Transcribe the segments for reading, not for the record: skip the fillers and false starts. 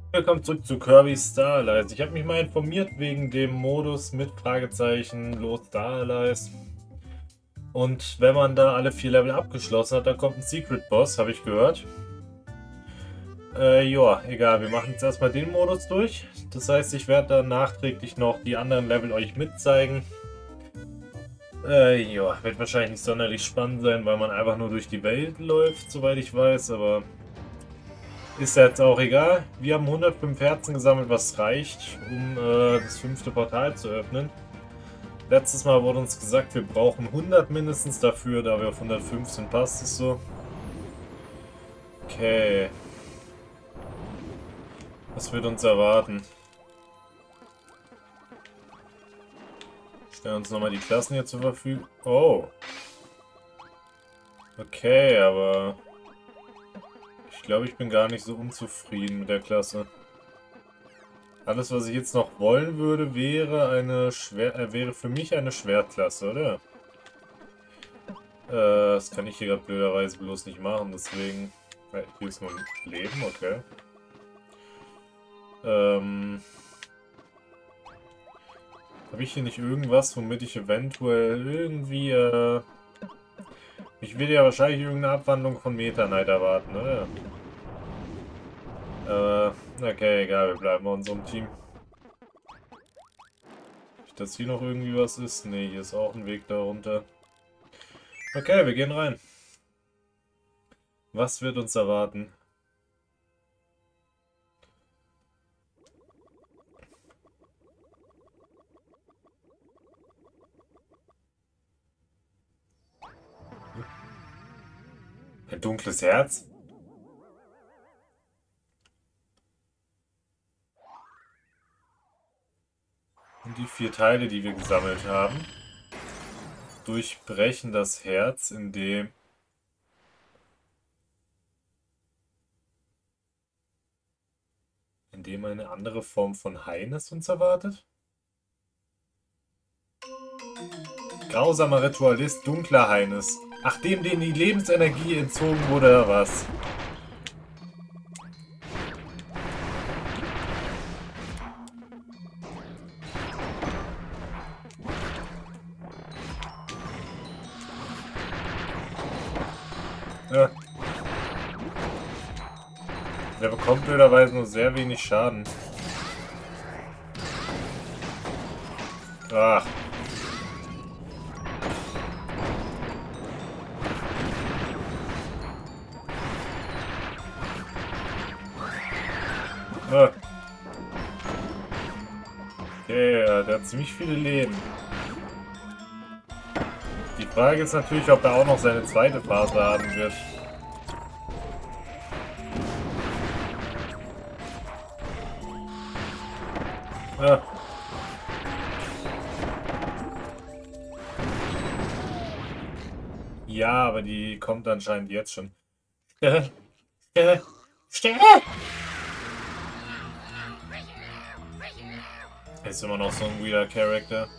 Willkommen zurück zu Kirby Star Allies. Ich habe mich mal informiert wegen dem Modus mit Fragezeichen Los Star Allies. Und wenn man da alle 4 Level abgeschlossen hat, dann kommt ein Secret Boss, habe ich gehört. Ja, egal, wir machen jetzt erstmal den Modus durch. Das heißt, ich werde dann nachträglich noch die anderen Level euch mitzeigen. Ja, wird wahrscheinlich nicht sonderlich spannend sein, weil man einfach nur durch die Welt läuft, soweit ich weiß, aber ist jetzt auch egal. Wir haben 105 Herzen gesammelt, was reicht, um das 5. Portal zu öffnen. Letztes Mal wurde uns gesagt, wir brauchen 100 mindestens dafür, da wir auf 105 sind, passt es so. Okay. Was wird uns erwarten? Stellen uns nochmal die Klassen hier zur Verfügung. Oh. Okay, aber ich glaube, ich bin gar nicht so unzufrieden mit der Klasse. Alles, was ich jetzt noch wollen würde, wäre wäre für mich eine Schwertklasse, oder? Das kann ich hier gerade blöderweise bloß nicht machen, deswegen... Hier ist nur ein Leben, okay. Habe ich hier nicht irgendwas, womit ich eventuell irgendwie... Ich will ja wahrscheinlich irgendeine Abwandlung von Meta Knight erwarten, oder? Okay, egal, wir bleiben bei unserem Team. Nicht, dass hier noch irgendwie was ist? Ne, hier ist auch ein Weg darunter. Okay, wir gehen rein. Was wird uns erwarten? Ein dunkles Herz? Und die 4 Teile, die wir gesammelt haben, durchbrechen das Herz, indem eine andere Form von Heilnis uns erwartet? Grausamer Ritualist, dunkler Heilnis. Ach, dem denen die Lebensenergie entzogen wurde, oder was? Ja. Der bekommt blöderweise nur sehr wenig Schaden. Ach. Ah. Okay, ja, der hat ziemlich viele Leben. Die Frage ist natürlich, ob er auch noch seine zweite Phase haben wird. Ja. Ja, aber die kommt anscheinend jetzt schon. Stille! Ist immer noch so ein weirder Charakter.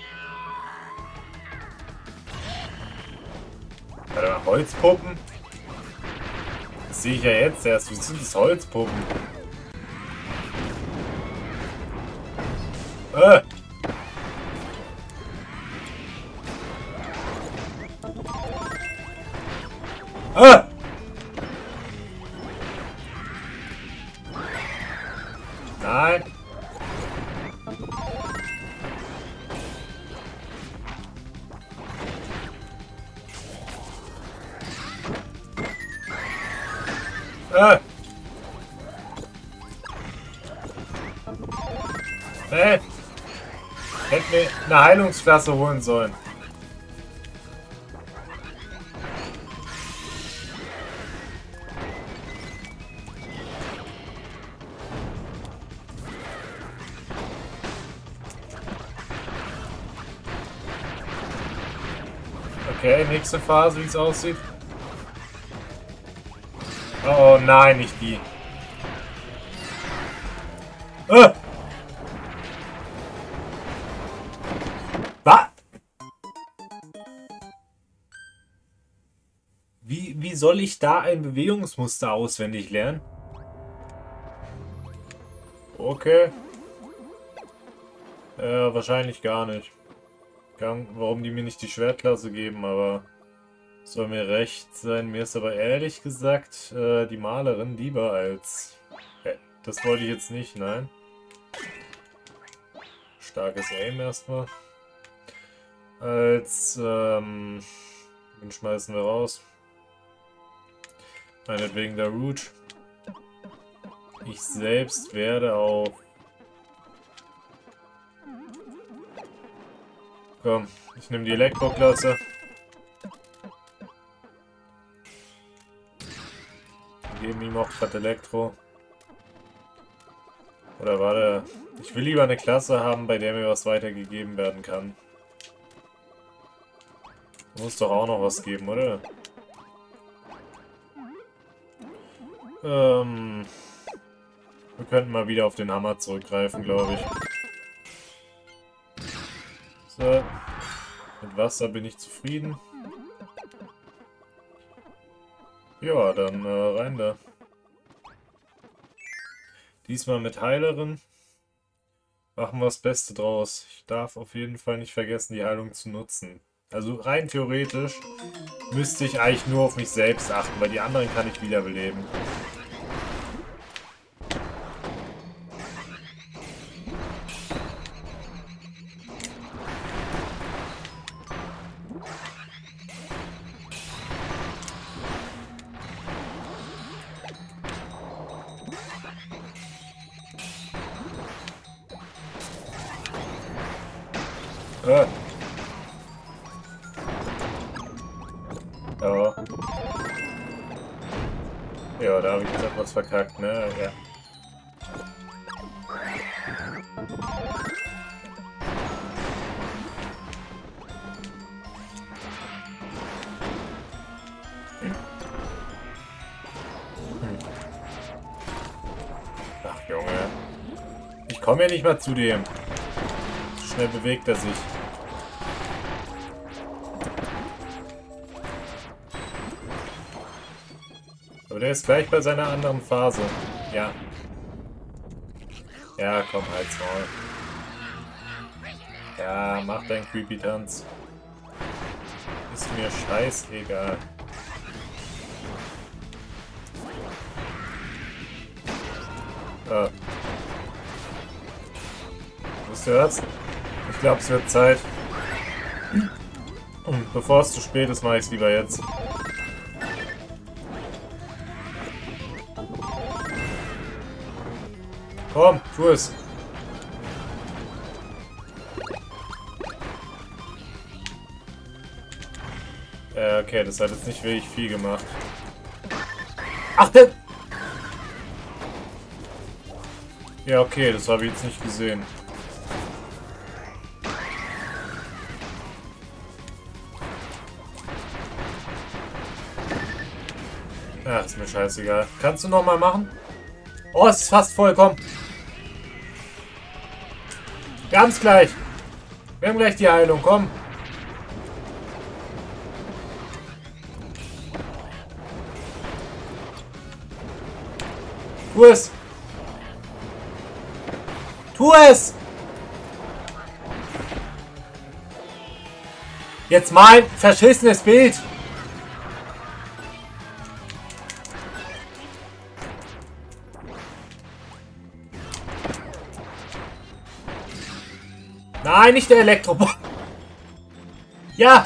Warte mal, Holzpuppen? Das sehe ich ja jetzt erst. Wie sind das Holzpuppen? Äh! Ah! Nein! Ah! Hey! Hätte mir eine Heilungsklasse holen sollen. Okay, nächste Phase, wie es aussieht. Oh nein, nicht die. Ah! Was? Wie soll ich da ein Bewegungsmuster auswendig lernen? Okay. Wahrscheinlich gar nicht. Warum die mir nicht die Schwertklasse geben, aber soll mir recht sein. Mir ist aber ehrlich gesagt die Malerin lieber als... das wollte ich jetzt nicht, nein. Starkes Aim erstmal. Als, den schmeißen wir raus. Meinetwegen der Root. Ich selbst werde auf... Komm, ich nehme die Elektroklasse. Geben ihm auch gerade Elektro. Oder warte, ich will lieber eine Klasse haben, bei der mir was weitergegeben werden kann. Muss doch auch noch was geben, oder? Wir könnten mal wieder auf den Hammer zurückgreifen, glaube ich. So. Mit Wasser bin ich zufrieden. Ja, dann rein da. Diesmal mit Heilerin. Machen wir das Beste draus. Ich darf auf jeden Fall nicht vergessen, die Heilung zu nutzen. Also rein theoretisch müsste ich eigentlich nur auf mich selbst achten, weil die anderen kann ich wiederbeleben. Ja. Ja, da habe ich jetzt etwas verkackt, ne? Ja. Ach, Junge. Ich komme ja nicht mal zu dem. So schnell bewegt er sich. Aber der ist gleich bei seiner anderen Phase. Ja. Ja, komm, halt's Maul. Ja, mach deinen Creepy-Tanz. Ist mir scheißegal. Wisst ihr was? Ich glaube, es wird Zeit. Und bevor es zu spät ist, mache ich es lieber jetzt. Komm, tu es. Okay, das hat jetzt nicht wirklich viel gemacht. Ach, der... Ja, okay, das habe ich jetzt nicht gesehen. Ja, ist mir scheißegal. Kannst du noch mal machen? Oh, es ist fast voll, komm. Wir haben es gleich. Wir haben gleich die Heilung, komm. Tu es! Tu es! Jetzt mal ein verschissenes Bild! Nein, nicht der Elektroball! Ja!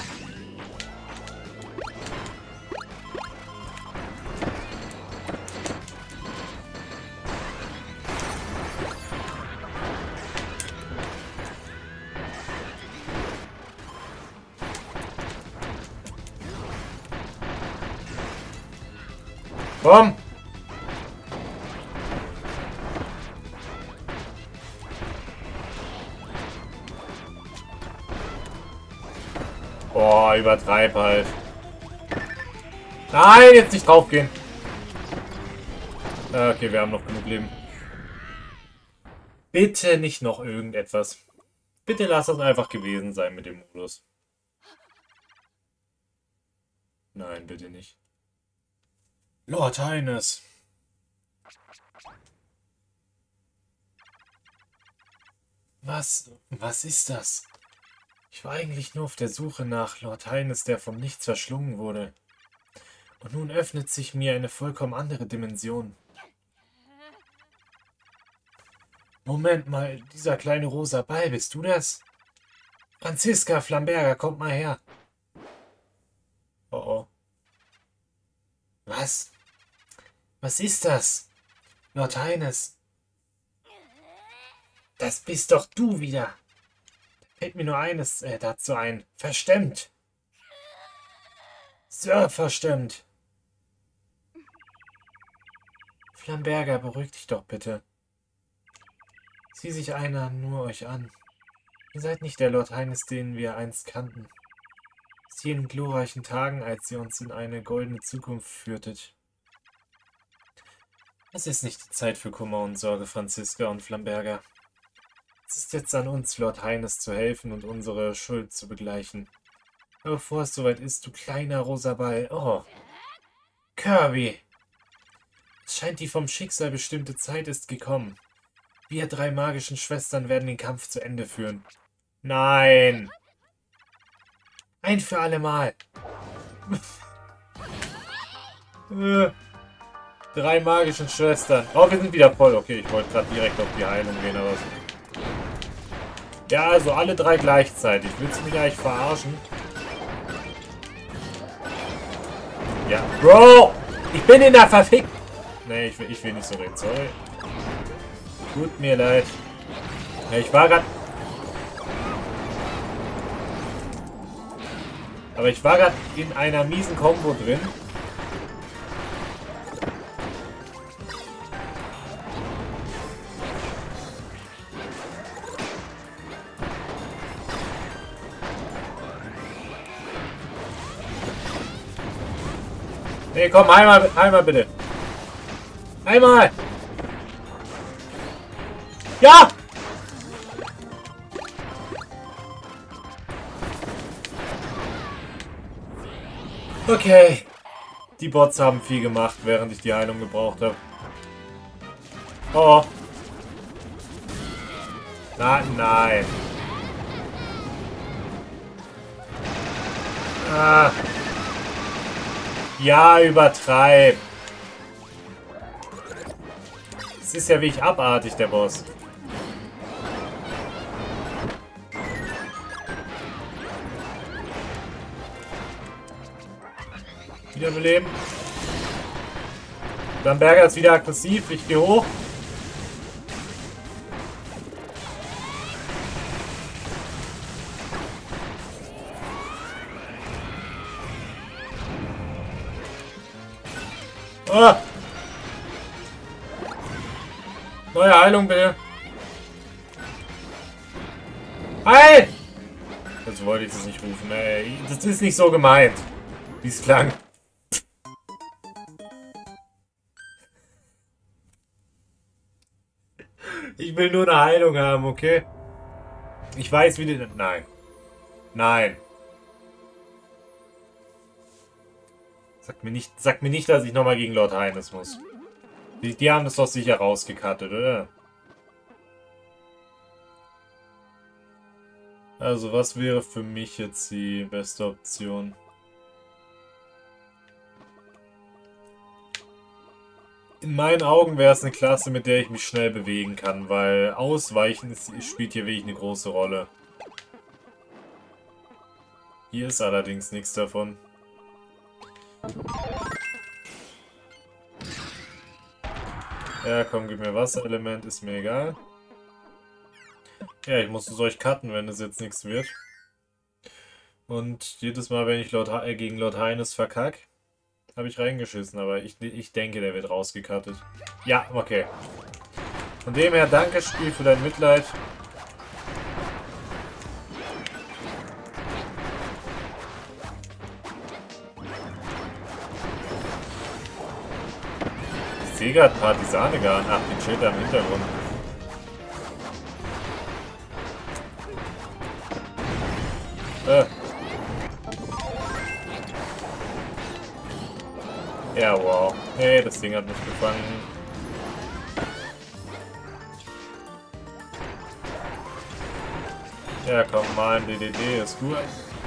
Komm! Boah, übertreib halt. Nein, jetzt nicht draufgehen. Okay, wir haben noch genug Leben. Bitte nicht noch irgendetwas. Bitte lass das einfach gewesen sein mit dem Modus. Nein, bitte nicht. Lord Highness. Was ist das? Ich war eigentlich nur auf der Suche nach Lord Highness, der vom Nichts verschlungen wurde. Und nun öffnet sich mir eine vollkommen andere Dimension. Moment mal, dieser kleine rosa Ball, bist du das? Franziska Flamberger, kommt mal her. Oh oh. Was? Was ist das? Lord Highness. Das bist doch du wieder. Fällt mir nur eines dazu ein. Verstimmt. Sir, verstimmt. Flamberger, beruhig dich doch bitte. Sieh sich einer nur euch an. Ihr seid nicht der Lord Highness, den wir einst kannten. Aus jenen glorreichen Tagen, als ihr uns in eine goldene Zukunft führtet. Es ist nicht die Zeit für Kummer und Sorge, Franziska und Flamberger. Es ist jetzt an uns, Lord Highness, zu helfen und unsere Schuld zu begleichen. Aber bevor es soweit ist, du kleiner rosa Ball. Oh, Kirby! Es scheint, die vom Schicksal bestimmte Zeit ist gekommen. Wir 3 magischen Schwestern werden den Kampf zu Ende führen. Nein! Ein für alle Mal! 3 magischen Schwestern. Oh, wir sind wieder voll. Okay, ich wollte gerade direkt auf die Heilung gehen, aber... Ja, also alle 3 gleichzeitig. Willst du mich eigentlich verarschen? Ja. Bro! Ich bin in der verfickten... Nee, ich will nicht so reden. Sorry. Tut mir leid. Ja, ich war gerade... Aber ich war gerade in einer miesen Combo drin. Nee, komm, einmal bitte. Einmal! Ja! Okay. Die Bots haben viel gemacht, während ich die Heilung gebraucht habe. Oh. Nein. Ah. Ja, übertreib. Es ist ja wirklich abartig, der Boss. Wiederbeleben. Flamberger ist wieder aggressiv. Ich gehe hoch. Oh. Neue Heilung, bitte. Heil! Jetzt wollte ich das nicht rufen. Ey. Das ist nicht so gemeint, wie es klang. Ich will nur eine Heilung haben, okay? Ich weiß, wie die... Nein. Nein. Sag mir nicht, dass ich nochmal gegen Lord Highness muss. Die haben das doch sicher rausgekattet, oder? Also, was wäre für mich jetzt die beste Option? In meinen Augen wäre es eine Klasse, mit der ich mich schnell bewegen kann, weil Ausweichen spielt hier wirklich eine große Rolle. Hier ist allerdings nichts davon. Ja, komm, gib mir Wasserelement, ist mir egal. Ja, ich muss es euch cutten, wenn es jetzt nichts wird. Und jedes Mal, wenn ich gegen Lord Highness verkack, habe ich reingeschissen, aber ich denke, der wird rausgecuttet. Ja, okay. Von dem her, danke Spiel für dein Mitleid. Ich sehe gerade Partisane gar nicht. Ach, den Schild da im Hintergrund. Ja, wow. Hey, das Ding hat mich gefangen. Ja, komm, mal ein DDD, ist gut.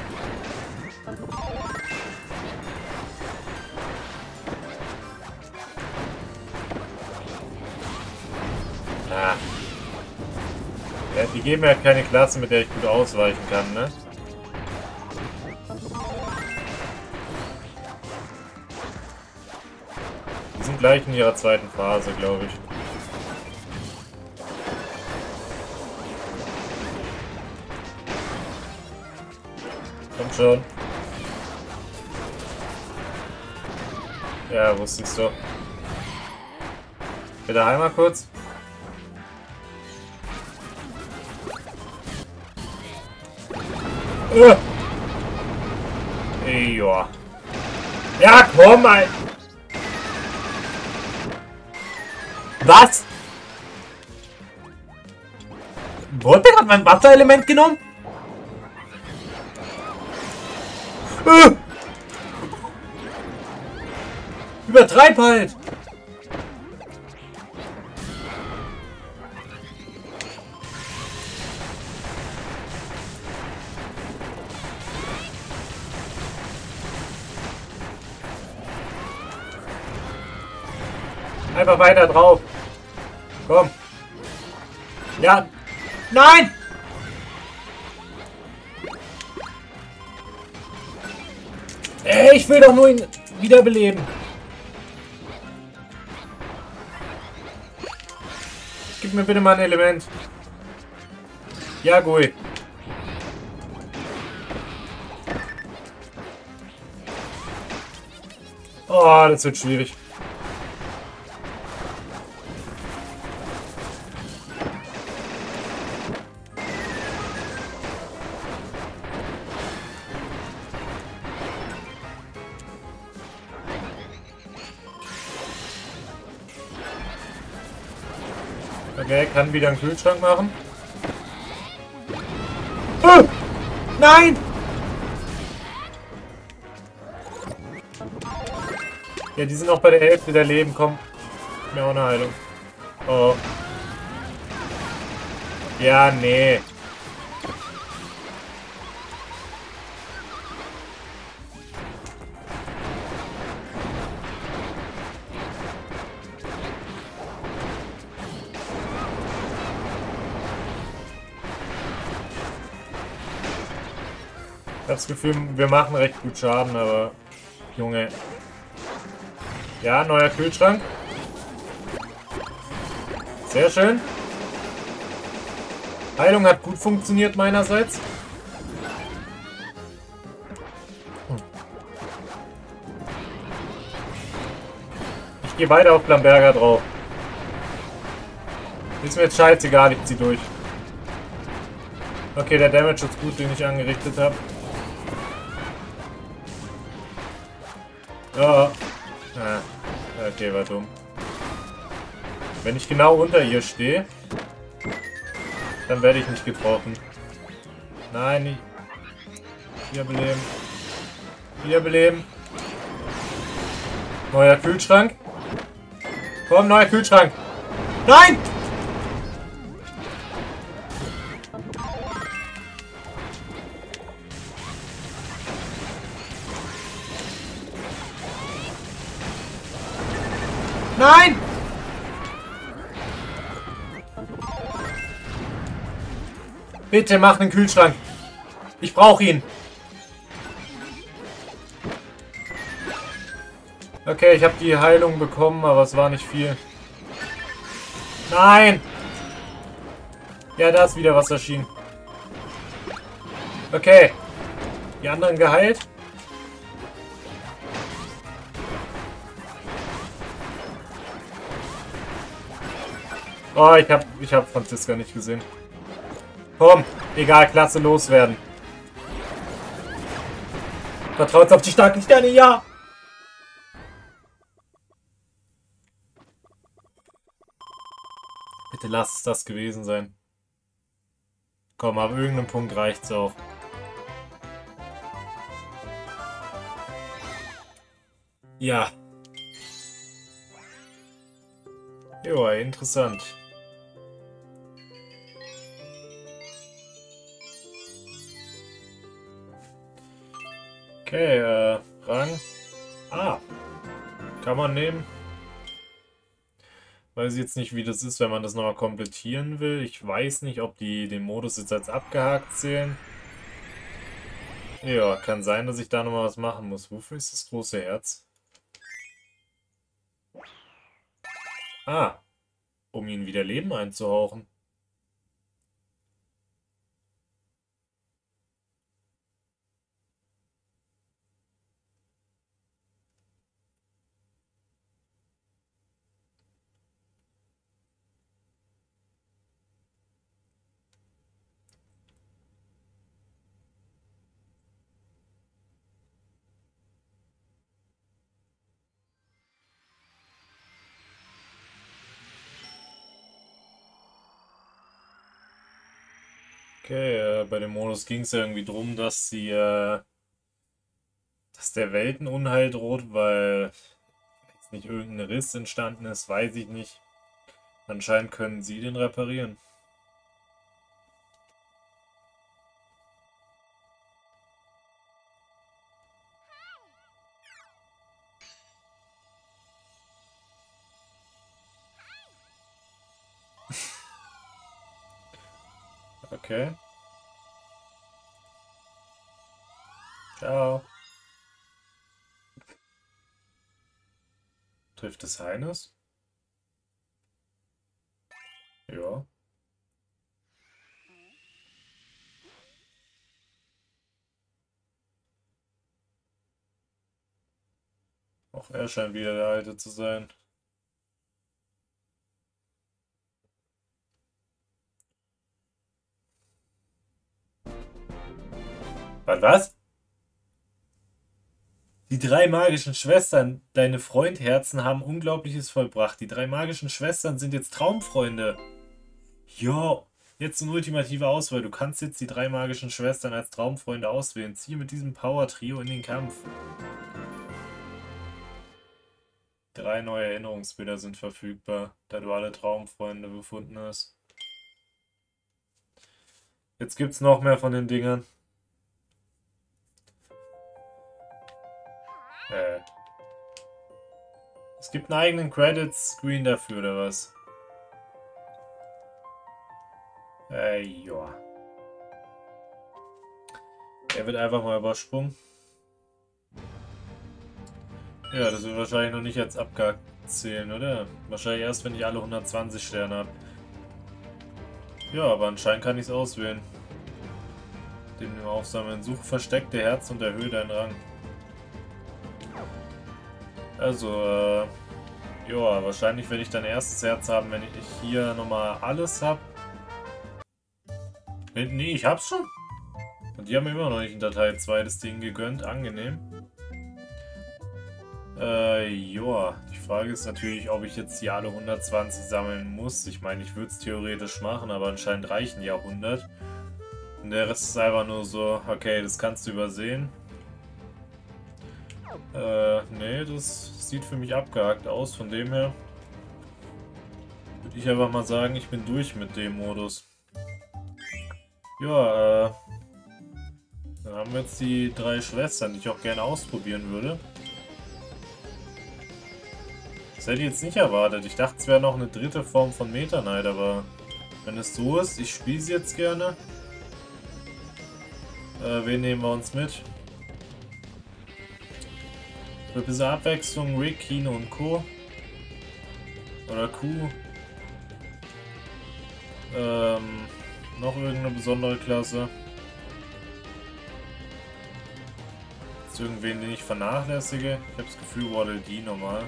Ah. Ja, die geben mir halt keine Klasse, mit der ich gut ausweichen kann, ne? Die sind gleich in ihrer zweiten Phase, glaube ich. Kommt schon. Ja, wusste ich so. Bitte einmal kurz. Ja. Ja, komm mal. Was? Wurde mir gerade mein Wasserelement genommen? Übertreib halt! Einfach weiter drauf. Komm. Ja. Nein! Ey, ich will doch nur ihn wiederbeleben. Gib mir bitte mal ein Element. Ja, gut. Oh, das wird schwierig. Okay, kann wieder einen Kühlschrank machen. Nein! Ja, die sind noch bei der Hälfte der Leben. Komm. Mir auch eine Heilung. Oh. Ja, nee. Ich habe das Gefühl, wir machen recht gut Schaden, aber... Junge. Ja, neuer Kühlschrank. Sehr schön. Heilung hat gut funktioniert meinerseits. Ich gehe weiter auf Blamberger drauf. Ist mir jetzt scheißegal, ich zieh durch. Okay, der Damage ist gut, den ich angerichtet habe. Ja. Ah, okay, war dumm. Wenn ich genau unter ihr stehe, dann werde ich nicht getroffen. Nein, nicht. Wiederbeleben. Wiederbeleben. Neuer Kühlschrank. Komm, neuer Kühlschrank. Nein! Nein! Bitte mach einen Kühlschrank. Ich brauche ihn. Okay, ich habe die Heilung bekommen, aber es war nicht viel. Nein! Ja, da ist wieder was erschienen. Okay. Die anderen geheilt. Oh, ich hab Franziska nicht gesehen. Komm, egal, Klasse loswerden. Vertraut auf die starken Sterne, ja! Bitte lass es das gewesen sein. Komm, ab irgendeinem Punkt reicht's auch. Ja. Joa, interessant. Okay, Rang. Ah, kann man nehmen. Weiß jetzt nicht, wie das ist, wenn man das nochmal komplettieren will. Ich weiß nicht, ob die den Modus jetzt als abgehakt zählen. Ja, kann sein, dass ich da nochmal was machen muss. Wofür ist das große Herz? Ah, um ihnen wieder Leben einzuhauchen. Okay, bei dem Modus ging es ja irgendwie drum, dass der Welt ein Unheil droht, weil jetzt nicht irgendein Riss entstanden ist, weiß ich nicht. Anscheinend können sie den reparieren. Okay. Ciao. Trifft es Heines? Ja. Auch er scheint wieder der Alte zu sein. Was? Die drei magischen Schwestern, deine Freundherzen, haben Unglaubliches vollbracht. Die drei magischen Schwestern sind jetzt Traumfreunde. Jo, jetzt eine ultimative Auswahl. Du kannst jetzt die drei magischen Schwestern als Traumfreunde auswählen. Ziehe mit diesem Power-Trio in den Kampf. 3 neue Erinnerungsbilder sind verfügbar, da du alle Traumfreunde gefunden hast. Jetzt gibt's noch mehr von den Dingern. Es gibt einen eigenen Credits-Screen dafür, oder was? Ja. Er wird einfach mal übersprungen. Ja, das wird wahrscheinlich noch nicht als abgehakt zählen, oder? Wahrscheinlich erst, wenn ich alle 120 Sterne habe. Ja, aber anscheinend kann ich es auswählen. Dem aufsammeln. Suche versteckte Herz und erhöhe deinen Rang. Also, ja, wahrscheinlich werde ich dann erstes Herz haben, wenn ich hier nochmal alles habe. Nee, ich hab's schon. Und die haben mir immer noch nicht in Datei 2 das Ding gegönnt. Angenehm. Ja. Die Frage ist natürlich, ob ich jetzt hier alle 120 sammeln muss. Ich meine, ich würde es theoretisch machen, aber anscheinend reichen ja 100. Und der Rest ist einfach nur so, okay, das kannst du übersehen. Nee, das sieht für mich abgehakt aus. Von dem her würde ich einfach mal sagen, ich bin durch mit dem Modus. Ja, dann haben wir jetzt die drei Schwestern, die ich auch gerne ausprobieren würde. Das hätte ich jetzt nicht erwartet. Ich dachte, es wäre noch eine dritte Form von Meta Knight, aber wenn es so ist, ich spiele sie jetzt gerne. Wen nehmen wir uns mit? Für ein bisschen Abwechslung, Rick, Kino und Co. Oder Q. Noch irgendeine besondere Klasse. Ist irgendwen, den ich vernachlässige? Ich habe das Gefühl, Waddle Dee normal.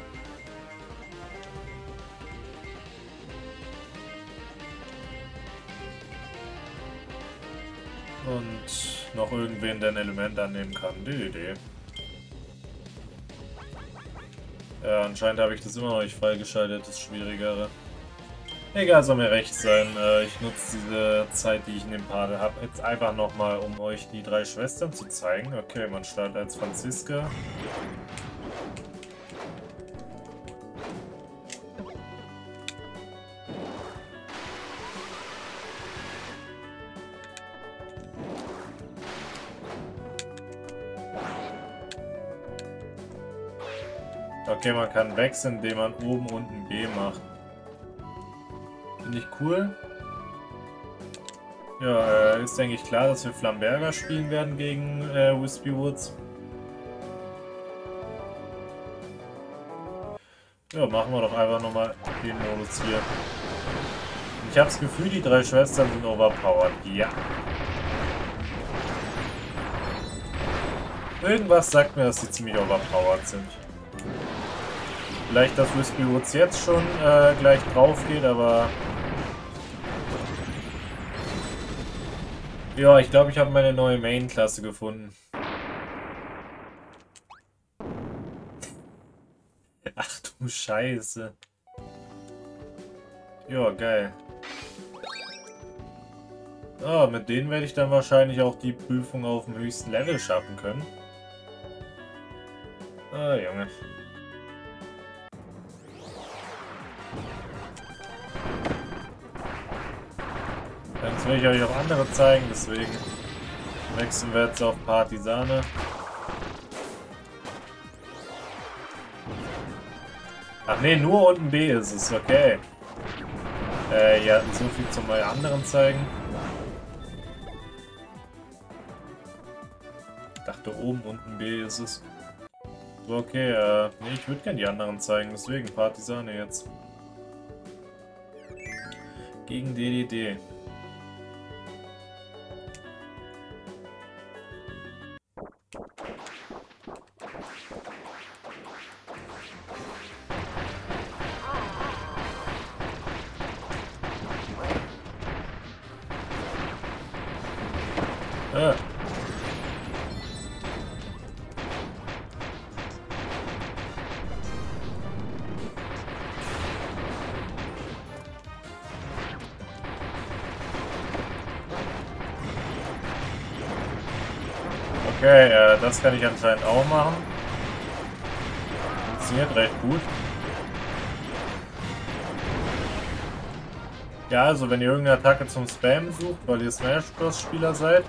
Und noch irgendwen, der ein Element annehmen kann. Die Idee. Ja, anscheinend habe ich das immer noch nicht freigeschaltet, das Schwierigere. Egal, soll mir recht sein. Ich nutze diese Zeit, die ich in dem Part habe, jetzt einfach nochmal, um euch die drei Schwestern zu zeigen. Okay, man startet als Franziska. Okay, man kann wechseln, indem man oben unten B macht. Finde ich cool. Ja, ist denke ich klar, dass wir Flamberger spielen werden gegen Wispy Woods. Ja, machen wir doch einfach nochmal den Modus hier. Ich habe das Gefühl, die drei Schwestern sind overpowered. Ja. Irgendwas sagt mir, dass sie ziemlich overpowered sind. Vielleicht, dass Wispy Woods jetzt schon gleich drauf geht, aber... Ja, ich glaube, ich habe meine neue Main-Klasse gefunden. Ach du Scheiße. Ja, geil. Ah, mit denen werde ich dann wahrscheinlich auch die Prüfung auf dem höchsten Level schaffen können. Ah, Junge. Jetzt will ich euch auch andere zeigen, deswegen wechseln wir jetzt auf Partisane. Ach ne, nur unten B ist es, okay. Ja, so viel zum anderen zeigen. Ich dachte oben unten B ist es. So, okay, nee, ich würde gerne die anderen zeigen, deswegen Partisane jetzt. Gegen DDD. Ah. Okay, das kann ich anscheinend auch machen. Funktioniert recht gut. Ja, also wenn ihr irgendeine Attacke zum Spam sucht, weil ihr Smash Bros. Spieler seid,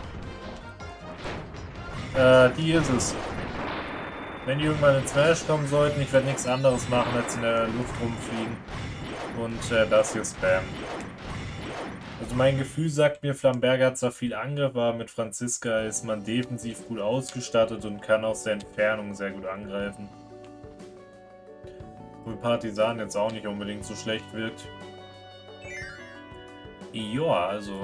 die ist es. Wenn die irgendwann in Smash kommen sollten, ich werde nichts anderes machen, als in der Luft rumfliegen und das hier spammen. Also mein Gefühl sagt mir, Flamberger hat zwar viel Angriff, aber mit Franziska ist man defensiv gut ausgestattet und kann aus der Entfernung sehr gut angreifen. Wo Partisan jetzt auch nicht unbedingt so schlecht wirkt. Ja, also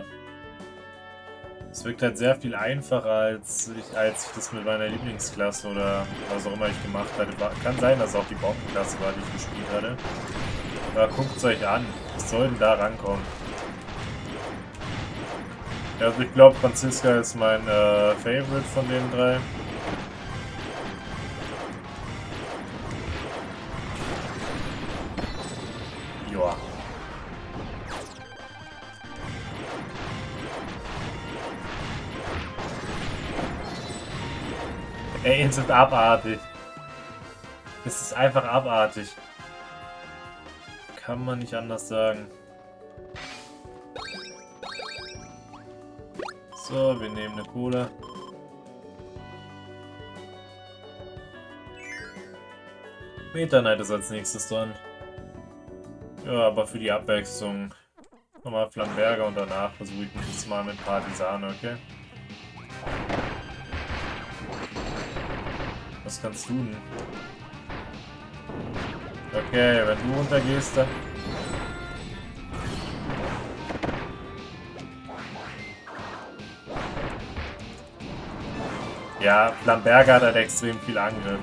es wirkt halt sehr viel einfacher, als ich das mit meiner Lieblingsklasse oder was auch immer ich gemacht hatte. Kann sein, dass es auch die Bombenklasse war, die ich gespielt hatte. Aber guckt es euch an. Was soll denn da rankommen? Also ich glaube, Franziska ist mein Favorite von den drei. Joa. Ey, es ist abartig. Es ist einfach abartig. Kann man nicht anders sagen. So, wir nehmen eine Cola. Meta Knight ist als nächstes dran. Ja, aber für die Abwechslung nochmal Flamberger und danach versuche ich mich jetzt mal mit Partisane, okay? Was kannst du denn? Okay, wenn du runtergehst, dann... Ja, Flamberger hat halt extrem viel Angriff.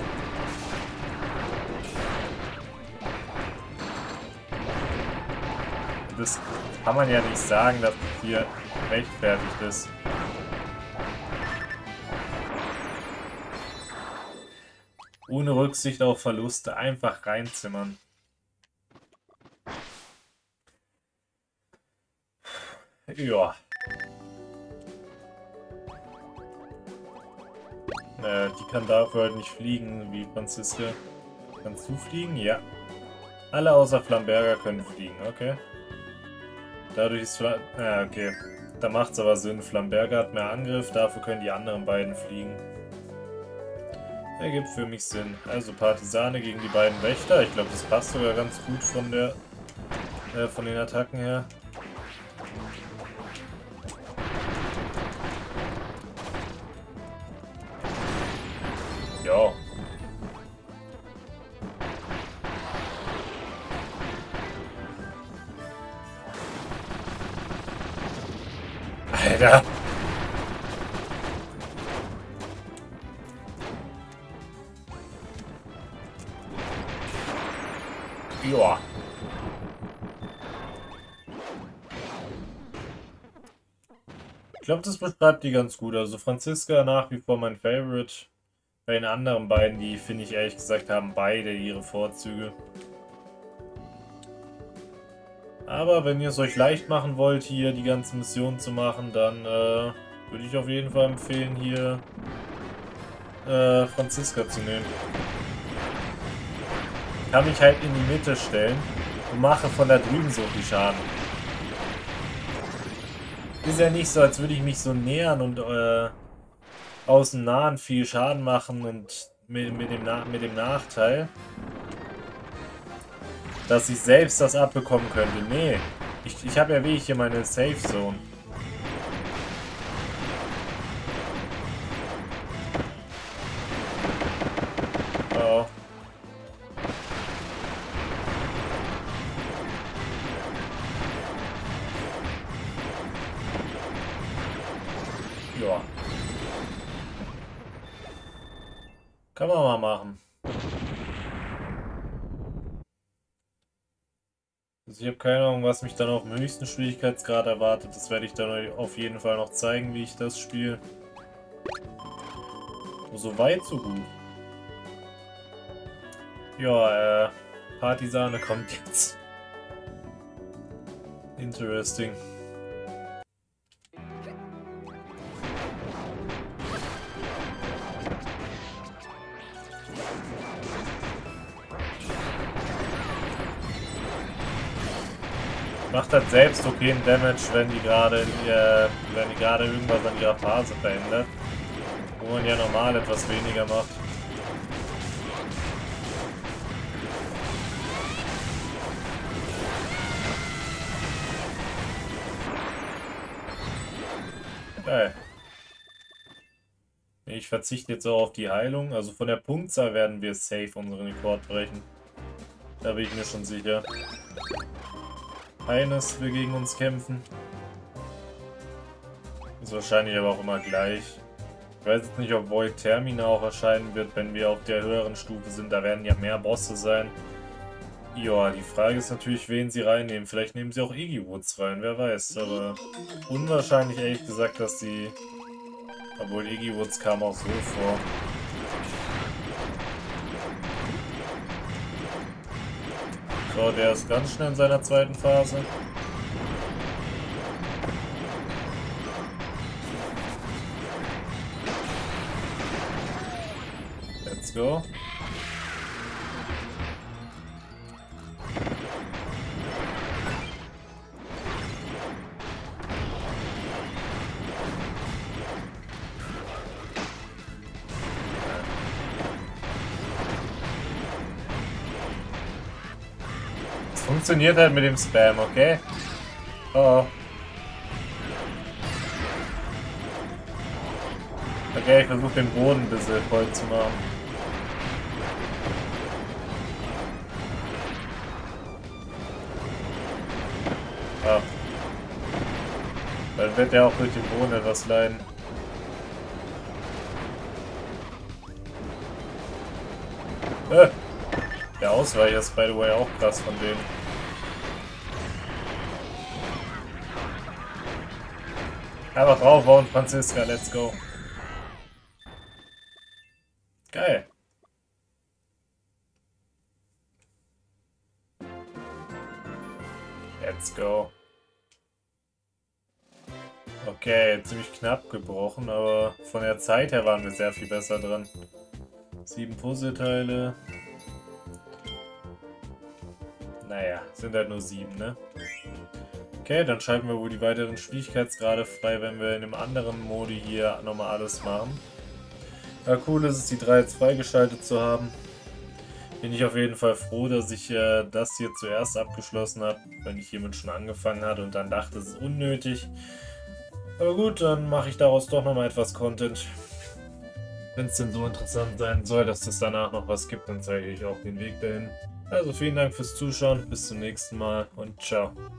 Das kann man ja nicht sagen, dass das hier rechtfertigt ist. Ohne Rücksicht auf Verluste einfach reinzimmern. Ja. Die kann dafür halt nicht fliegen, wie Franziska. Kannst du fliegen? Ja. Alle außer Flamberger können fliegen, okay. Dadurch ist ja, okay. Da macht es aber Sinn. Flamberger hat mehr Angriff, dafür können die anderen beiden fliegen. Ergibt für mich Sinn. Also Partisane gegen die beiden Wächter. Ich glaube, das passt sogar ganz gut von der von den Attacken her. Ja. Alter. Ja. Ich glaube, das beschreibt die ganz gut. Also Franziska nach wie vor mein Favorite. Bei den anderen beiden, die finde ich ehrlich gesagt, haben beide ihre Vorzüge. Aber wenn ihr es euch leicht machen wollt, hier die ganze Mission zu machen, dann würde ich auf jeden Fall empfehlen, hier Franziska zu nehmen. Ich kann mich halt in die Mitte stellen und mache von da drüben so viel Schaden. Ist ja nicht so, als würde ich mich so nähern und aus dem Nahen viel Schaden machen und mit dem Nachteil, dass ich selbst das abbekommen könnte. Nee, ich habe ja wie hier meine Safe Zone. Oh. Ja. Kann man mal machen. Also ich habe keine Ahnung, was mich dann auf dem höchsten Schwierigkeitsgrad erwartet. Das werde ich dann auf jeden Fall noch zeigen, wie ich das spiele. So weit, so gut. Ja, Partisane kommt jetzt. Interesting. Macht halt selbst okayen Damage, wenn die gerade irgendwas an ihrer Phase verändert. Wo man ja normal etwas weniger macht. Geil. Ich verzichte jetzt auch auf die Heilung. Also von der Punktzahl werden wir safe unseren Rekord brechen. Da bin ich mir schon sicher. Eines will gegen uns kämpfen. Ist wahrscheinlich aber auch immer gleich. Ich weiß jetzt nicht, ob Void Termina auch erscheinen wird, wenn wir auf der höheren Stufe sind. Da werden ja mehr Bosse sein. Ja, die Frage ist natürlich, wen sie reinnehmen. Vielleicht nehmen sie auch Iggy Woods rein, wer weiß. Aber unwahrscheinlich ehrlich gesagt, dass sie... Obwohl Iggy Woods kam auch so vor. So, der ist ganz schnell in seiner zweiten Phase. Let's go. Funktioniert halt mit dem Spam, okay? Oh. Okay, ich versuche den Boden ein bisschen voll zu machen. Ah. Dann wird er auch durch den Boden etwas leiden. Der Ausweicher ist, by the way, auch krass von denen. Einfach draufhauen, Franziska, let's go. Geil. Let's go. Okay, ziemlich knapp gebrochen, aber von der Zeit her waren wir sehr viel besser dran. 7 Puzzleteile. Naja, sind halt nur 7, ne? Okay, dann schalten wir wohl die weiteren Schwierigkeitsgrade frei, wenn wir in einem anderen Modi hier nochmal alles machen. Ja, cool ist es, die 3 jetzt freigeschaltet zu haben. Bin ich auf jeden Fall froh, dass ich das hier zuerst abgeschlossen habe, wenn ich hiermit schon angefangen hatte und dann dachte, es ist unnötig. Aber gut, dann mache ich daraus doch nochmal etwas Content. Wenn es denn so interessant sein soll, dass es danach noch was gibt, dann zeige ich euch auch den Weg dahin. Also vielen Dank fürs Zuschauen, bis zum nächsten Mal und ciao.